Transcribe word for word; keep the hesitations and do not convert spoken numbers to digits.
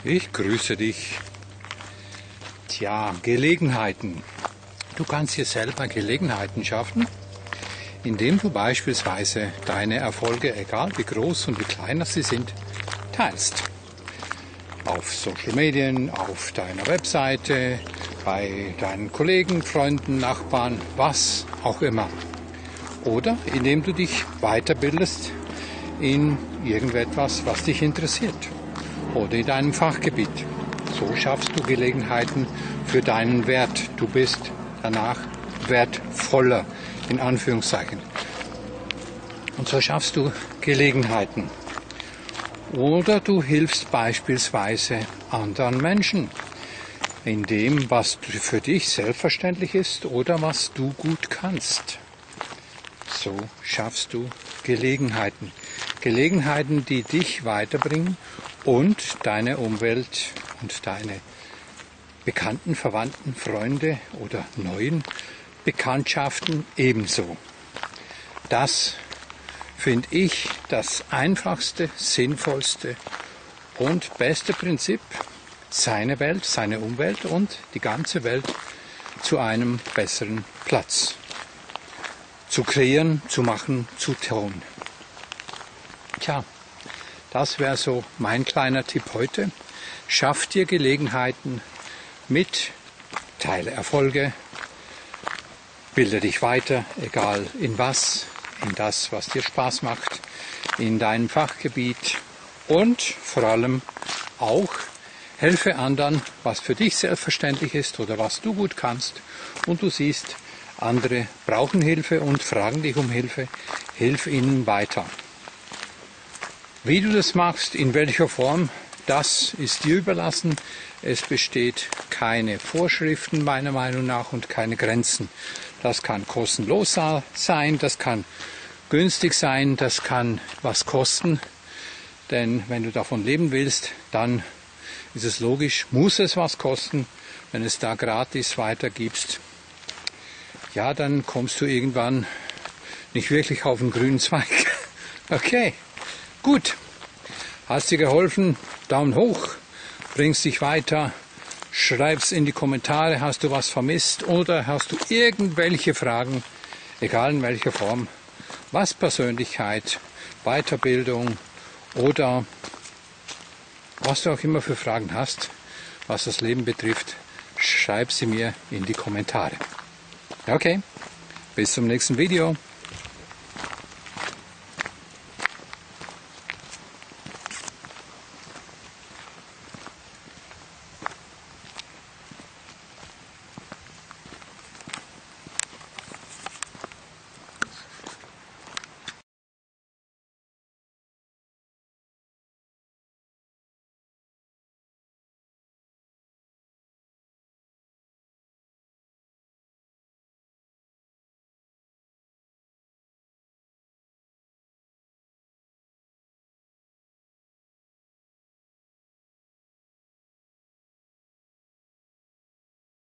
Ich grüße dich. Tja, Gelegenheiten. Du kannst dir selber Gelegenheiten schaffen, indem du beispielsweise deine Erfolge, egal wie groß und wie klein sie sind, teilst. Auf Social Medien, auf deiner Webseite, bei deinen Kollegen, Freunden, Nachbarn, was auch immer. Oder indem du dich weiterbildest in irgendetwas, was dich interessiert. Oder in deinem Fachgebiet. So schaffst du Gelegenheiten für deinen Wert. Du bist danach wertvoller, in Anführungszeichen. Und so schaffst du Gelegenheiten. Oder du hilfst beispielsweise anderen Menschen in dem, was für dich selbstverständlich ist oder was du gut kannst. So schaffst du Gelegenheiten. Gelegenheiten, die dich weiterbringen und deine Umwelt und deine Bekannten, Verwandten, Freunde oder neuen Bekanntschaften ebenso. Das finde ich das einfachste, sinnvollste und beste Prinzip, seine Welt, seine Umwelt und die ganze Welt zu einem besseren Platz zu kreieren, zu machen, zu tun. Tja, das wäre so mein kleiner Tipp heute. Schaff dir Gelegenheiten mit, teile Erfolge, bilde dich weiter, egal in was, in das, was dir Spaß macht, in deinem Fachgebiet und vor allem auch helfe anderen, was für dich selbstverständlich ist oder was du gut kannst und du siehst, andere brauchen Hilfe und fragen dich um Hilfe, hilf ihnen weiter. Wie du das machst, in welcher Form, das ist dir überlassen. Es besteht keine Vorschriften meiner Meinung nach und keine Grenzen. Das kann kostenlos sein, das kann günstig sein, das kann was kosten. Denn wenn du davon leben willst, dann ist es logisch, muss es was kosten. Wenn es da gratis weitergibst, ja, dann kommst du irgendwann nicht wirklich auf den grünen Zweig. Okay, gut. Hast dir geholfen? Daumen hoch. Bringst dich weiter. Schreib's in die Kommentare. Hast du was vermisst? Oder hast du irgendwelche Fragen, egal in welcher Form, was Persönlichkeit, Weiterbildung oder was du auch immer für Fragen hast, was das Leben betrifft, schreib sie mir in die Kommentare. Okay, bis zum nächsten Video.